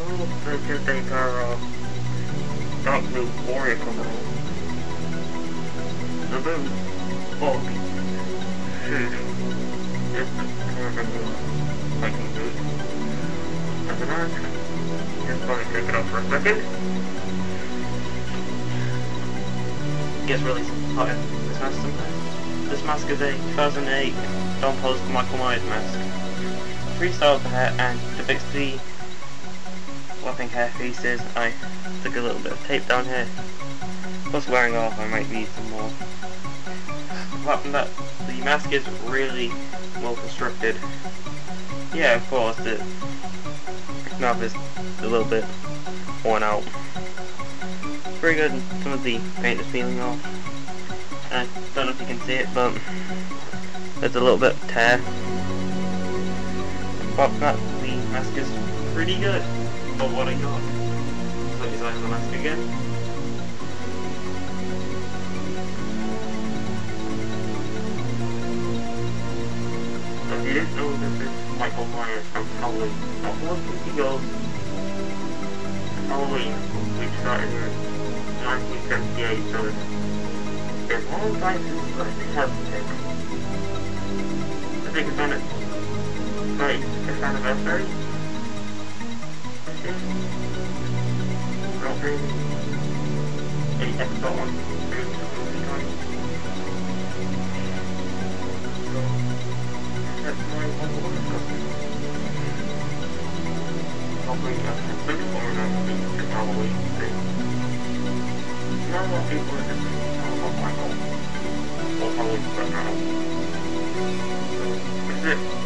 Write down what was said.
they can take our dark blue warrior cover. The blue bulk suit is kind of hiking boot. And the mask, just going to take it off for a second. It gets really hot in this mask sometimes. This mask is a 2008 Don Post Michael Myers mask. 3 styles of hair, and to fix the flapping hair pieces, I took a little bit of tape down here. Plus wearing off, I might need some more. Apart from that, the mask is really well constructed. Yeah, of course, the knob is a little bit worn out. It's very good, and some of the paint is peeling off. I don't know if you can see it, but there's a little bit of tear. Apart from that, the mask is pretty good for what I got. Let me sign the mask again. If you didn't know, this is Michael Myers from Halloween. Not one he goes Halloween, which started in 1978, so it's been a long time since I have it. I think it's on its 35th anniversary. Not really any extra one doing something time. So that's my one stuff. Probably a little more than the Halloween thing. Not a lot of people are just Michael or Halloween right now. So that's it.